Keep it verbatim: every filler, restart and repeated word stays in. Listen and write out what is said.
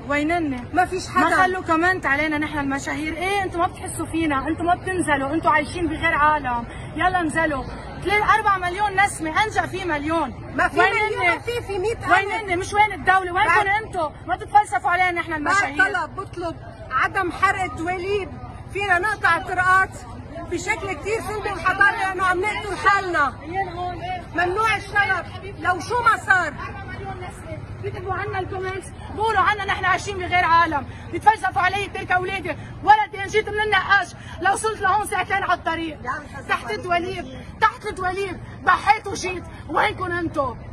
وينن؟ ما فيش حدا. ما خلوا كومنت علينا نحن المشاهير. ايه انتم ما بتحسوا فينا، انتم ما بتنزلوا، انتم عايشين بغير عالم. يلا انزلوا. ثلاث أربع مليون نسمة، انجا في مليون. ما في مليون، ما في في مئة ألف. وينن؟ مش وين الدولة؟ وينكم انتم؟ ما تتفلسفوا علينا نحن المشاهير. طلب بطلب عدم حرق الدواليب، فينا نقطع الطرقات بشكل كثير سلبي وحضاري لانه عم نقتل حالنا. ممنوع الشرب لو شو ما صار. بيكتبوا عنا الكومنتس، بقولوا عنا نحن عايشين بغير عالم، بيتفلسفوا علي ترك اولادي، ولدي جيت من النقاش لو وصلت لهون ساعتين على الطريق، تحت الدواليب، تحت الدواليب، ضحيت وجيت، وينكم انتم؟